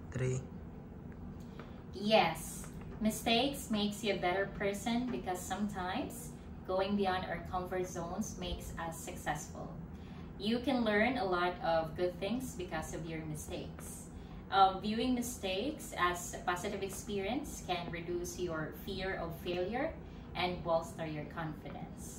3. Yes, mistakes makes you a better person because sometimes going beyond our comfort zones makes us successful. You can learn a lot of good things because of your mistakes. Viewing mistakes as a positive experience can reduce your fear of failure and bolster your confidence.